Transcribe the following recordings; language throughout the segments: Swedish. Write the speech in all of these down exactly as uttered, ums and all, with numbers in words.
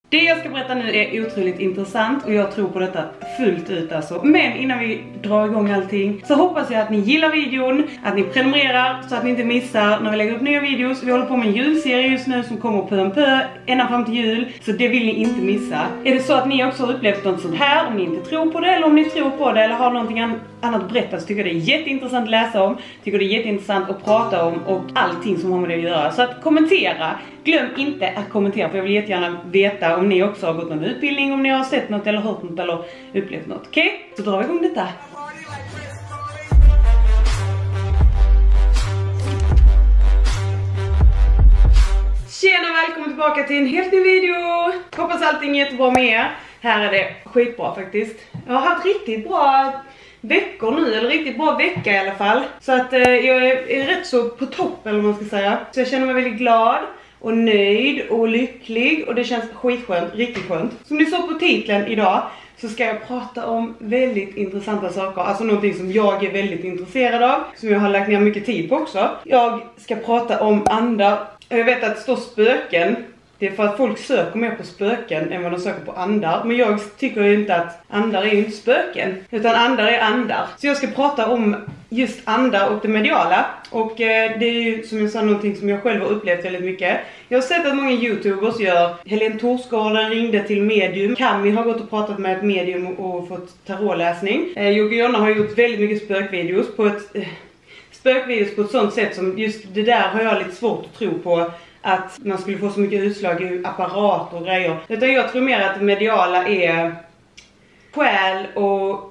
Det jag ska berätta nu är otroligt intressant och jag tror på detta fullt ut alltså. Men innan vi drar igång allting så hoppas jag att ni gillar videon, att ni prenumererar så att ni inte missar när vi lägger upp nya videos. Vi håller på med en julserie just nu som kommer på en pö ända fram till jul, så det vill ni inte missa. Är det så att ni också har upplevt något sånt här, om ni inte tror på det eller om ni tror på det eller har någonting annat att berätta, så tycker jag det är jätteintressant att läsa om, tycker det är jätteintressant att prata om och allting som har med det att göra. Så att kommentera, glöm inte att kommentera för jag vill jättegärna veta om ni också har gått någon utbildning, om ni har sett något eller hört något eller upplevt något. Okej? Okay? Så drar vi igång detta. Tjena, välkommen tillbaka till en helt ny video. Hoppas allting är jättebra med er. Här är det skitbra faktiskt. Jag har haft riktigt bra veckor nu, eller riktigt bra vecka i alla fall. Så att eh, jag är, är rätt så på topp, eller vad man ska säga. Så jag känner mig väldigt glad och nöjd och lycklig och det känns skitskönt, riktigt skönt. Som ni såg på titeln idag så ska jag prata om väldigt intressanta saker. Alltså någonting som jag är väldigt intresserad av, som jag har lagt ner mycket tid på också. Jag ska prata om andar. Jag vet att det står spöken. Det är för att folk söker mer på spöken än vad de söker på andar. Men jag tycker ju inte att andar är inte spöken, utan andar är andar. Så jag ska prata om just andar och det mediala. Och eh, det är ju som jag sa någonting som jag själv har upplevt väldigt mycket. Jag har sett att många youtubers gör. Helene Torsgården ringde till medium. Kami har gått och pratat med ett medium och fått tarotläsning. Eh, Jocke Jonna har gjort väldigt mycket spökvideos på ett... Eh, spökvideos på ett sånt sätt som just det där har jag lite svårt att tro på. Att man skulle få så mycket utslag i apparat och grejer. Utan jag tror mer att det mediala är själ och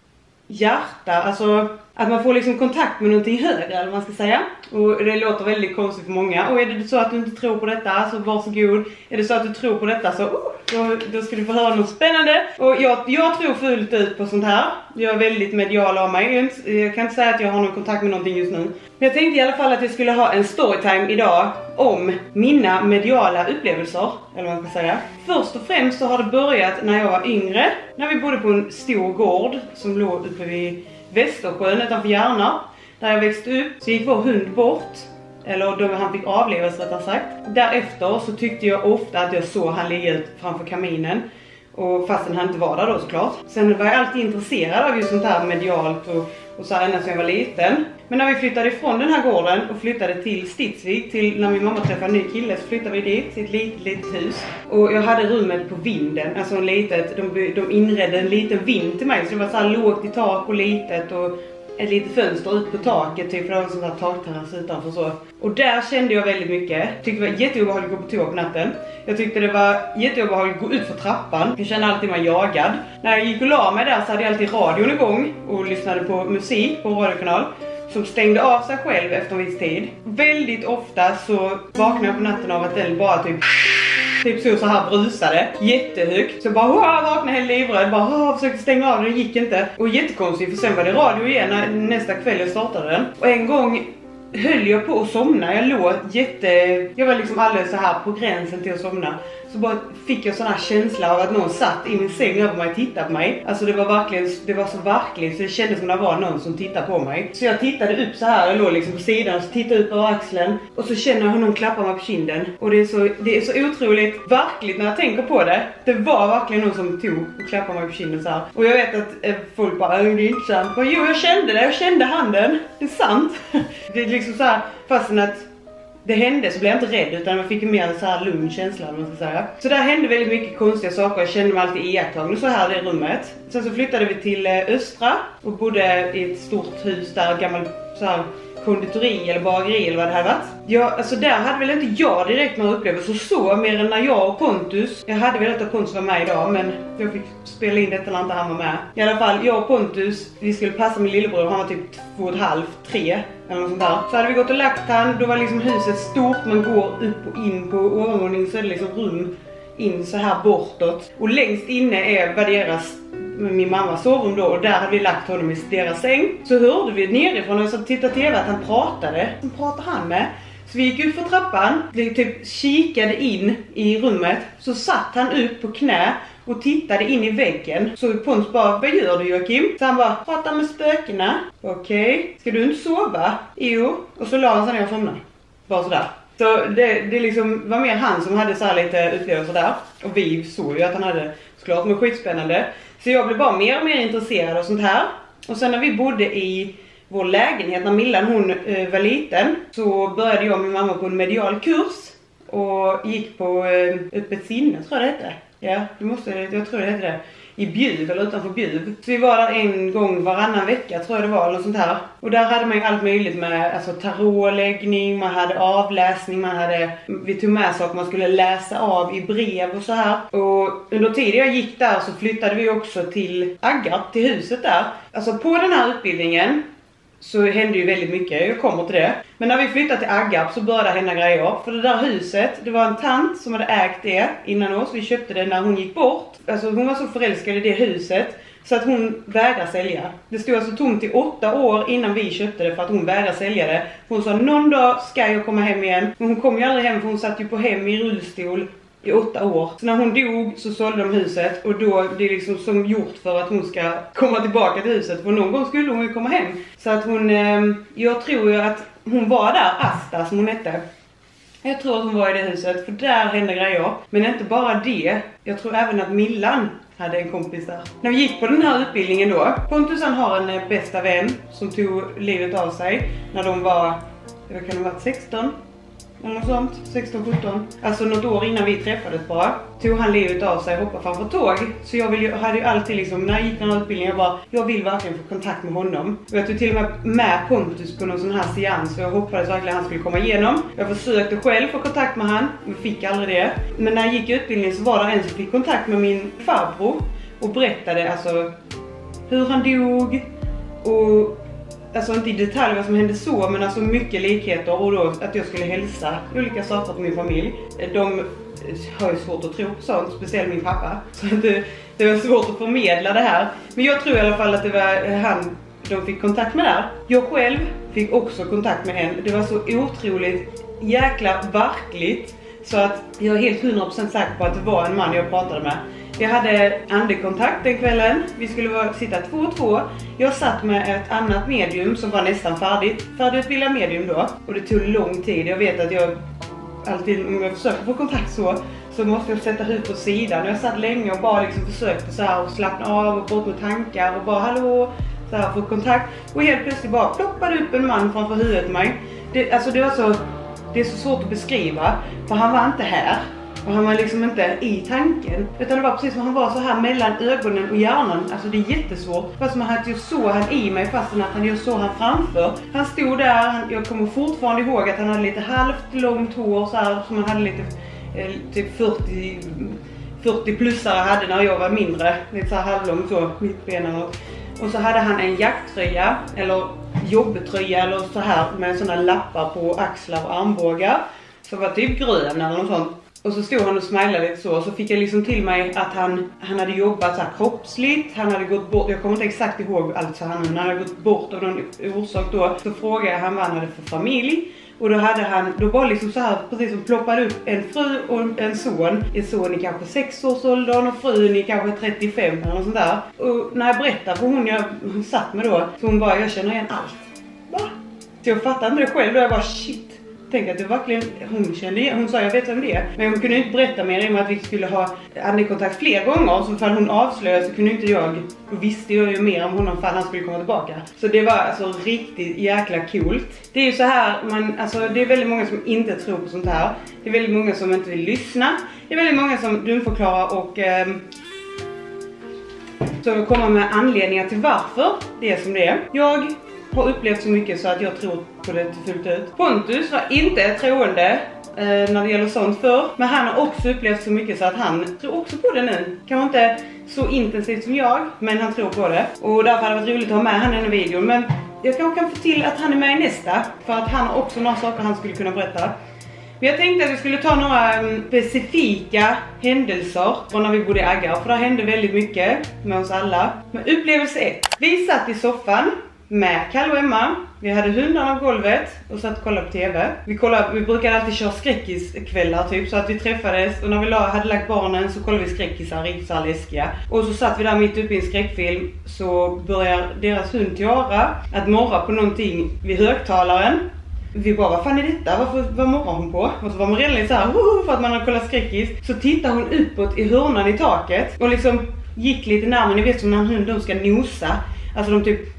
hjärta. Alltså att man får liksom kontakt med någonting högre, eller vad man ska säga. Och det låter väldigt konstigt för många. Och är det så att du inte tror på detta, så varsågod. Är det så att du tror på detta, så oh, då, då ska du få höra något spännande. Och jag, jag tror fullt ut på sånt här. Jag är väldigt medial av mig. Jag, inte, jag kan inte säga att jag har någon kontakt med någonting just nu. Men jag tänkte i alla fall att jag skulle ha en storytime idag om mina mediala upplevelser, eller vad man ska säga. Först och främst så har det börjat när jag var yngre. När vi bodde på en stor gård som låg uppe vid Västersjön utanför Järna. Där jag växte upp så gick vår hund bort. Eller då han fick avlevas rättare sagt. Därefter så tyckte jag ofta att jag såg han ligga ut framför kaminen. Och fastän han inte var där då såklart. Sen var jag alltid intresserad av just sånt här medialt och, och så här ända sedan jag var liten. Men när vi flyttade ifrån den här gården och flyttade till Stidsvik, till när min mamma träffade en ny kille, så flyttade vi dit till ett litet, litet hus. Och jag hade rummet på vinden, alltså en litet, de, de inredde en liten vind till mig. Så det var så här lågt i tak och litet och ett litet fönster ut på taket, typ för det var en sån här takterrass utanför så. Och där kände jag väldigt mycket. Tyckte det var jätteobehagligt att gå på toa på natten. Jag tyckte det var jätteobehagligt att gå ut för trappan. Jag kände alltid mig jagad. När jag gick och la mig där så hade jag alltid radion igång och lyssnade på musik på en radiokanal som stängde av sig själv efter en viss tid. Väldigt ofta så vaknade jag på natten av att den bara typ Typ så, så här brusade jättehögt. Så bara hoa, vaknade helt livrädd. Bara hoa, försökte stänga av den, det gick inte. Och jättekonstigt, för sen var det radio igen när, nästa kväll jag startade den. Och en gång höll jag på att somna. Jag låg jätte... Jag var liksom alldeles så här på gränsen till att somna. Så bara fick jag sån här känsla av att någon satt i min säng över mig och tittade på mig. Alltså det var verkligen, det var så verkligt så det kändes som det var någon som tittade på mig. Så jag tittade upp så här, jag låg liksom på sidan och så tittade upp över axeln. Och så känner jag hur någon klappar mig på kinden. Och det är så, det är så otroligt verkligt när jag tänker på det. Det var verkligen någon som tog och klappade mig på kinden så här. Och jag vet att eh, folk bara, det är inte sant. Och jo, jag kände det, jag kände handen. Det är sant. Det är liksom så här, fastän att det hände så blev jag inte rädd, utan jag fick en mer så här lugn känsla, om man ska säga. Så där hände väldigt mycket konstiga saker. Jag kände mig alltid iakttagen så här i rummet. Sen så flyttade vi till Östra och bodde i ett stort hus där, gammalt så här konditori eller bageri eller vad det här varit. Ja, alltså där hade väl inte jag direkt några upplevelser så, mer än när jag och Pontus, jag hade väl inte att Pontus var med idag, men jag fick spela in detta när inte han var med. I alla fall, jag och Pontus, vi skulle passa min lillebror, han var typ två och ett halvt, tre eller något sånt där. Så hade vi gått och lagt han, då var liksom huset stort, man går upp och in på ovanvåningen så är det liksom rum in så här bortåt. Och längst inne är vad deras, min mammas sovrum då, och där hade vi lagt honom i deras säng. Så hörde vi nerifrån och så tittade tv att han pratade. Vem pratade han med? Så vi gick ut för trappan, vi typ kikade in i rummet. Så satt han upp på knä och tittade in i väggen. Så Pons bara, vad gör du Joakim? Så han bara, pratar med spökena. Okej, okay. Ska du inte sova? Jo. Och så la han sig ner och somnade. Bara sådär. Så det, det liksom var mer han som hade så här lite upplevelser där. Och vi såg ju att han hade såklart med skitspännande. Så jag blev bara mer och mer intresserad av sånt här. Och sen när vi bodde i vår lägenhet, när Millan hon eh, var liten, så började jag och min mamma på en medial kurs. Och gick på eh, öppet sinne, tror jag det hette. Ja, det måste, jag tror det hette det. I Bjuv eller utanför Bjuv. Så vi var där en gång varannan vecka, tror jag det var, eller något sånt här. Och där hade man ju allt möjligt med alltså tarotläggning, man hade avläsning, man hade, vi tog med saker man skulle läsa av i brev och så här. Och under tiden jag gick där så flyttade vi också till Aggarp, till huset där. Alltså på den här utbildningen så hände ju väldigt mycket, jag kommer till det. Men när vi flyttade till Aggarp så började hända grejer. För det där huset, det var en tant som hade ägt det innan oss. Vi köpte det när hon gick bort. Alltså hon var så förälskad i det huset så att hon vägrade sälja. Det stod alltså tomt i åtta år innan vi köpte det för att hon vägrade sälja det. Hon sa, någon dag ska jag komma hem igen. Men hon kom ju aldrig hem för hon satt ju på hem i rullstol i åtta år. Så när hon dog så sålde de huset. Och då det är liksom som gjort för att hon ska komma tillbaka till huset. För någon gång skulle hon ju komma hem. Så att hon, eh, jag tror ju att hon var där, Asta som hon hette. Jag tror att hon var i det huset, för där hände grejer. Men inte bara det, jag tror även att Millan hade en kompis där. När vi gick på den här utbildningen då, Pontus han har en bästa vän som tog livet av sig när de var, vad kan det ha varit, sexton? Eller något sånt, sexton sjutton. Alltså något år innan vi träffades bara. Tog han livet av sig och hoppade framför tåg. Så jag vill ju, hade ju alltid liksom, när jag gick den här utbildningen, jag bara, jag vill verkligen få kontakt med honom. Och jag tog till och med med Pontus på någon sån här seans. Och jag hoppades verkligen att han skulle komma igenom. Jag försökte själv få kontakt med han, men fick aldrig det. Men när jag gick i utbildningen så var det en som fick kontakt med min farbror. Och berättade alltså hur han dog. Och alltså inte i detalj vad som hände så, men alltså mycket likheter. Och då att jag skulle hälsa olika saker till min familj. De har ju svårt att tro på sånt, speciellt min pappa. Så det, det var svårt att förmedla det här. Men jag tror i alla fall att det var han de fick kontakt med där. Jag själv fick också kontakt med en. Det var så otroligt jäkla verkligt. Så att jag är helt hundra procent säker på att det var en man jag pratade med. Jag hade andekontakt den kvällen. Vi skulle vara, sitta två och två. Jag satt med ett annat medium som var nästan färdigt. Färdigutbildad medium då. Och det tog lång tid. Jag vet att jag alltid, om jag försöker få kontakt så, så måste jag sätta huvudet på sidan. Jag satt länge och bara liksom försökte så här och slappna av och bort med tankar och bara hallå, så här få kontakt. Och helt plötsligt bara ploppade upp en man framför huvudet på mig. Det, alltså det var så, det är så svårt att beskriva. För han var inte här. Och han var liksom inte i tanken. Utan det var precis som han var så här mellan ögonen och hjärnan. Alltså det är jättesvårt. Fast man hade ju så han i mig fast att han ju så han framför. Han stod där. Han, jag kommer fortfarande ihåg att han hade lite halvt långt hår så här. Som han hade lite eh, typ fyrtio, fyrtio plussare hade när jag var mindre. Lite så här halvlångt så, mittbenen och. Och så hade han en jacktröja eller jobbtröja eller så här med sådana lappar på axlar och armbågar. Så var typ grön eller något sånt. Och så stod han och smilade lite så. Så fick jag liksom till mig att han, han hade jobbat så här kroppsligt. Han hade gått bort, jag kommer inte exakt ihåg allt så han, han hade gått bort av någon orsak då. Så frågade han vad han hade för familj. Och då hade han, då var liksom så här, precis som ploppade upp en fru och en son. En son i kanske sex års åldern och frun i kanske trettiofem eller något sånt där. Och när jag berättade för hon jag hon satt med då, så hon bara, jag känner igen allt. Va? Så jag fattade inte det själv då, jag bara shit. Tänkte att det verkligen, hon kände igen, hon sa jag vet vem det är. Men hon kunde inte berätta mer om att vi skulle ha andekontakt fler gånger. Så fall hon avslöjade så kunde inte jag, då visste jag ju mer om honom för han skulle komma tillbaka. Så det var alltså riktigt jäkla coolt. Det är ju så här, man, alltså det är väldigt många som inte tror på sånt här. Det är väldigt många som inte vill lyssna. Det är väldigt många som dumförklarar och eh, så kommer med anledningar till varför det är som det är. Jag har upplevt så mycket så att jag tror på det fullt ut. Pontus var inte troende eh, när det gäller sånt för. Men han har också upplevt så mycket så att han tror också på det nu. Kanske inte så intensivt som jag, men han tror på det. Och därför hade det varit roligt att ha med han i en video. Men jag kanske kan få till att han är med i nästa. För att han har också några saker han skulle kunna berätta. Men jag tänkte att vi skulle ta några um, specifika händelser från när vi bodde i Aggarp. För det hände väldigt mycket med oss alla. Men upplevelse ett. Vi satt i soffan med Kalle och Emma. Vi hade hundarna på golvet och satt och kollade på tv. Vi, kollade, vi brukade alltid köra skräckiskvällar typ, så att vi träffades. Och när vi la, hade lagt barnen så kollade vi skräckisar, riktigt så här läskiga. Och så satt vi där mitt uppe i en skräckfilm. Så börjar deras hund Tiara att morra på någonting vid högtalaren. vi bara, vad fan är detta? Varför, vad morrar hon på? Och så var man redan lite såhär, för att man har kollat skräckis. Så tittar hon uppåt i hörnan i taket och liksom gick lite närmare. Ni vet som när en hund de ska nosa. Alltså de typ...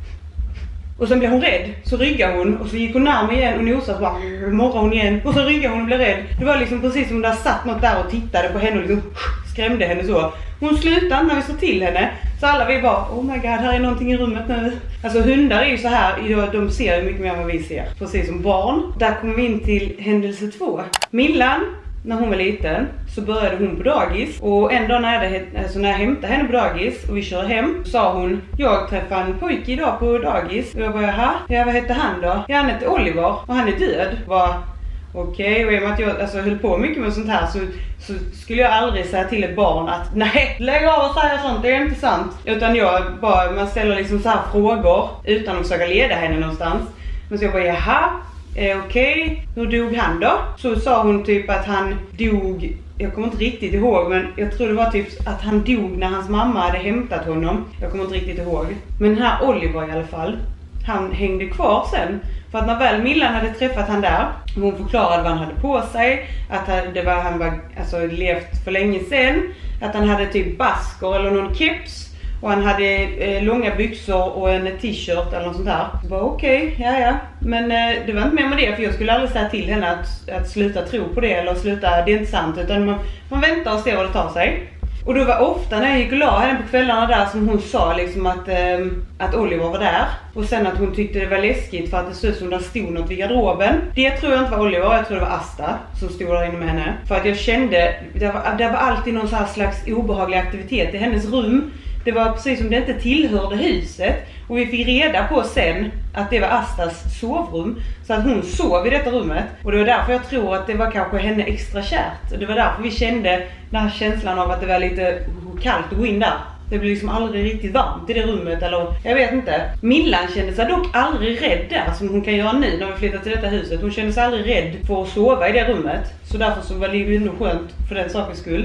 Och sen blev hon rädd, så ryggade hon och så gick hon närmare igen och nosade och bara morrade hon igen. Och så ryggade hon och blev rädd. Det var liksom precis som om det satt något där och tittade på henne och liksom skrämde henne så. Hon slutade när vi såg till henne. Så alla vi bara, oh my god, här är någonting i rummet nu. Alltså hundar är ju så här, de ser ju mycket mer än vad vi ser. Precis som barn. Där kommer vi in till händelse två. Millan, när hon var liten, så började hon på dagis. Och en dag när jag, alltså när jag hämtade henne på dagis och vi kör hem, sa hon, jag träffade en pojke idag på dagis. Och jag bara, jaha, ja, vad heter han då? Ja, han heter Oliver och han är död. Var okej, okay. Och i och med att jag alltså, höll på mycket med sånt här så, så skulle jag aldrig säga till ett barn att nej, lägg av och säga sånt, det är inte sant. Utan jag bara, man ställer liksom så här frågor utan att försöka leda henne någonstans. Men så jag bara, jaha, eh, okej, okay. Hur dog han då? Så sa hon typ att han dog, jag kommer inte riktigt ihåg, men jag tror det var typ att han dog när hans mamma hade hämtat honom. Jag kommer inte riktigt ihåg. Men den här Oliver i alla fall, han hängde kvar sen. För att när väl Millan hade träffat han där, hon förklarade vad han hade på sig, att det var, han var alltså levt för länge sedan, att han hade typ basker eller någon keps, och han hade eh, långa byxor och en t-shirt eller något sånt där. Så bara okej, okay, ja ja. Men eh, det var inte mer med det, för jag skulle aldrig säga till henne att, att sluta tro på det eller sluta, det är inte sant, utan man, man väntar och ser vad det tar sig. Och då var ofta när jag gick och la henne på kvällarna där som hon sa liksom att, eh, att Oliver var där. Och sen att hon tyckte det var läskigt för att det stod som där stod något vid garderoben. Det tror jag inte var Oliver, jag tror det var Asta som stod där inne med henne. För att jag kände, det var, det var alltid någon så här slags obehaglig aktivitet i hennes rum. Det var precis som det inte tillhörde huset. Och vi fick reda på sen att det var Astas sovrum. Så att hon sov i detta rummet. Och det var därför jag tror att det var kanske henne extra kärt. Och det var därför vi kände den här känslan av att det var lite kallt att gå in där. Det blev liksom aldrig riktigt varmt i det rummet, eller jag vet inte. Millan kände sig dock aldrig rädd där, som hon kan göra nu när vi flyttar till detta huset. Hon kände sig aldrig rädd för att sova i det rummet. Så därför så var det ju ändå skönt för den sakens skull.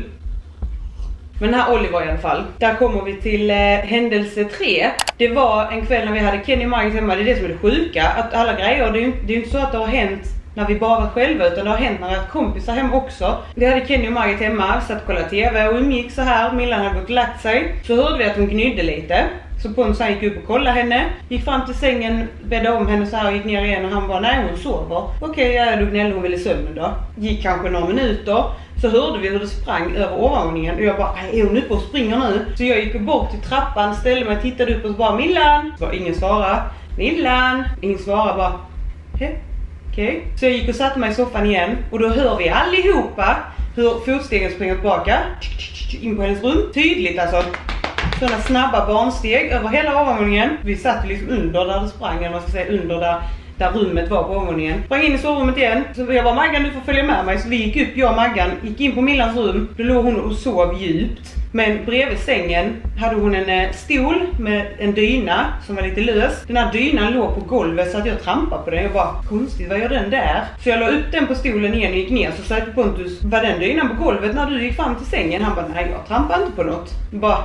Men den här Oliver i alla fall. Där kommer vi till eh, händelse tre. Det var en kväll när vi hade Kenny och Margit hemma. Det är det som är det sjuka. Att alla grejer, det är ju inte, det är inte så att det har hänt när vi bara var själva, utan det har hänt när vi har kompisar hem också. Vi hade Kenny och Margit hemma, satt och kollade tv och umgick så här. Millan hade gått och lagt sig. Så hörde vi att hon gnydde lite. Så Ponsan gick upp och kollade henne. Gick fram till sängen, bäddade om henne så här och gick ner igen. Och han bara, nej hon sover. Okej, ja, då gnällde hon väl i sömnen då. Gick kanske några minuter. Så hörde vi hur det sprang över ovanvåningen. Och jag bara, är hon uppe och springer nu? Så jag gick bort till trappan, ställde mig, tittade upp och så bara, Millan. Så bara, ingen svara. Millan. Ingen svara, bara, hej. Okej. Okay. Så jag gick och satte mig i soffan igen. Och då hör vi allihopa hur fotstegen springer tillbaka. In på hennes rum. Tydligt alltså. Sådana snabba barnsteg över hela ovanvåningen. Vi satt liksom under där det sprang, eller man ska säga under där, där rummet var på ovanvåningen. Sprang in i sovrummet igen. Så jag bara, Maggan du får följa med mig. Så vi gick upp, jag och Maggan, gick in på Millans rum. Då låg hon och sov djupt. Men bredvid sängen hade hon en stol med en dyna som var lite lös. Den här dynan låg på golvet så att jag trampade på den. Jag bara, konstigt, vad gör den där? Så jag la upp den på stolen igen och gick ner. Så sa jag till Pontus, var den dynan på golvet när du gick fram till sängen? Han bara, nej jag trampade inte på något. Jag bara,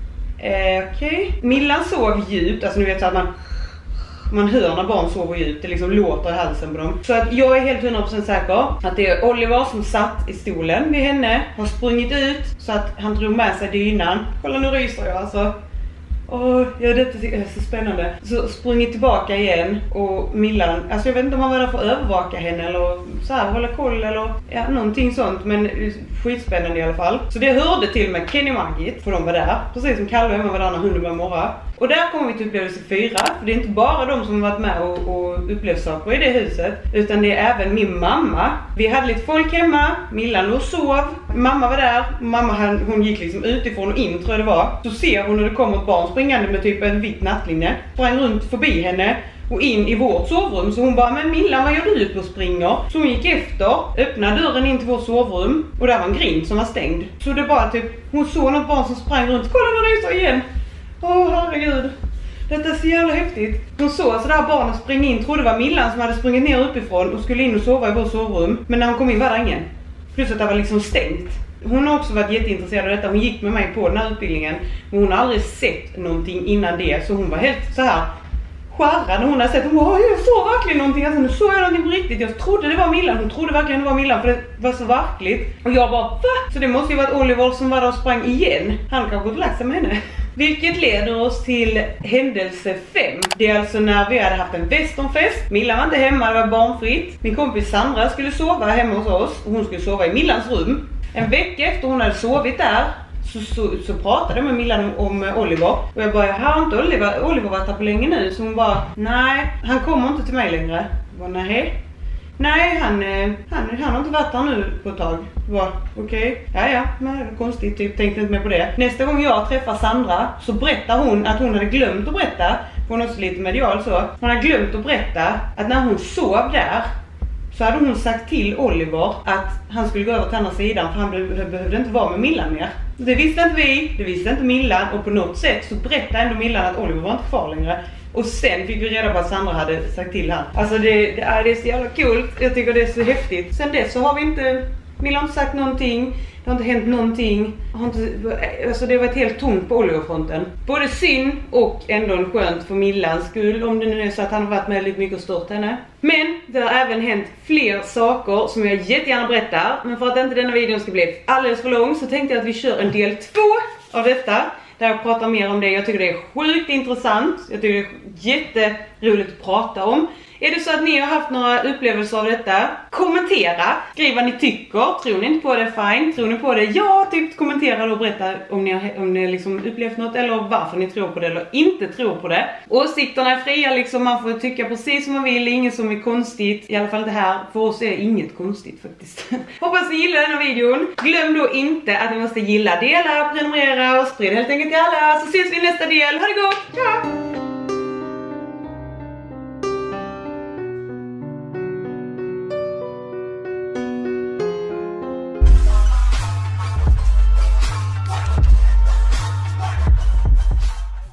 eh, okej. Okay. Millan sov djupt, alltså ni vet så att man... Man hör när barn sover djupt, det liksom låter i halsen på dem. Så att jag är helt hundra procent säker att det är Oliver som satt i stolen vid henne, har sprungit ut så att han drog med sig dynan. Kolla nu ryser jag alltså. Åh, ja, detta är så spännande. Så sprungit tillbaka igen och Millan, alltså jag vet inte om han var där för att övervaka henne eller så här, hålla koll eller ja, någonting sånt, men skitspännande i alla fall. Så det hörde till med Kenny och Margit, för de var där, precis som Kalle och Emma var där när hunden var morra. Och där kommer vi till upplevelse fyra, för det är inte bara de som har varit med och, och upplevt saker i det huset, utan det är även min mamma. Vi hade lite folk hemma, Millan låg och sov, mamma var där, mamma hon gick liksom utifrån och in tror jag det var. Så ser hon när det kommer ett barn springande med typ en vitt nattlinne, sprang runt förbi henne och in i vårt sovrum. Så hon bara, men Millan vad gör du ute och springer? Så hon gick efter, öppnade dörren in till vårt sovrum och där var en grind som var stängd. Så det bara typ, hon såg något barn som sprang runt, kolla nu det är så igen. Åh oh, herregud, detta är så jävla häftigt. Hon såg så där barnet springa in, trodde det var Millan som hade sprungit ner uppifrån och skulle in och sova i vårt sovrum. Men när hon kom in var det ingen. Plus att det var liksom stängt. Hon har också varit jätteintresserad av detta. Hon gick med mig på den här utbildningen. Men hon har aldrig sett någonting innan det. Så hon var helt så här. skärra när hon har sett. Hon bara, jag såg verkligen någonting. Alltså, nu såg jag någonting på riktigt. Jag trodde det var Millan. Hon trodde verkligen det var Millan för det var så verkligt. Och jag bara, va? Så det måste ju varit Oliver som var där och sprang igen. Han kanske gått och lagt sig med henne. Vilket leder oss till händelse fem. Det är alltså när vi hade haft en westernfest. Millan var inte hemma, det var barnfritt. Min kompis Sandra skulle sova hemma hos oss. Och hon skulle sova i Millans rum. En vecka efter hon hade sovit där Så, så, så pratade jag med Millan om, om Oliver. Och jag bara, har inte Oliver, Oliver varit här på länge nu? Så hon bara, nej, han kommer inte till mig längre. Jag bara, nej. Nej, han, han, han har inte varit här nu på ett tag. Jag bara, okej, okay. ja ja, men det är konstigt, typ, tänkte inte mer på det. Nästa gång jag träffar Sandra så berättar hon att hon hade glömt att berätta. Hon är också lite medial så. Hon hade glömt att berätta att när hon sov där så hade hon sagt till Oliver att han skulle gå över till andra sidan för han behövde inte vara med Millan mer. Det visste inte vi, det visste inte Millan och på något sätt så berättade ändå Millan att Oliver var inte kvar längre. Och sen fick vi reda på att Sandra hade sagt till han. Alltså det, det, är, det är så jävla kul, jag tycker det är så häftigt. Sen dess så har vi inte, Millan har inte sagt någonting. Det har inte hänt någonting. Har inte, alltså det har varit helt tomt på Oliverfronten. Både synd och ändå en skönt för Millans skull. Om det nu är så att han har varit med lite mycket och stört henne. Men det har även hänt fler saker som jag jättegärna berättar. Men för att inte denna videon ska bli alldeles för lång så tänkte jag att vi kör en del två av detta. Där jag pratar mer om det. Jag tycker det är sjukt intressant. Jag tycker det är jätteroligt att prata om. Är det så att ni har haft några upplevelser av detta? Kommentera. Skriv vad ni tycker. Tror ni inte på det, fine. Tror ni på det? Ja, typ kommentera och berätta om ni har om ni liksom upplevt något. Eller varför ni tror på det eller inte tror på det. Åsikterna är fria liksom. Man får tycka precis som man vill. Inget som är konstigt. I alla fall inte här. För oss är det inget konstigt faktiskt. Hoppas ni gillar den här videon. Glöm då inte att ni måste gilla, dela, prenumerera och sprida helt enkelt till alla. Så ses vi i nästa del. Ha det gott! Ciao!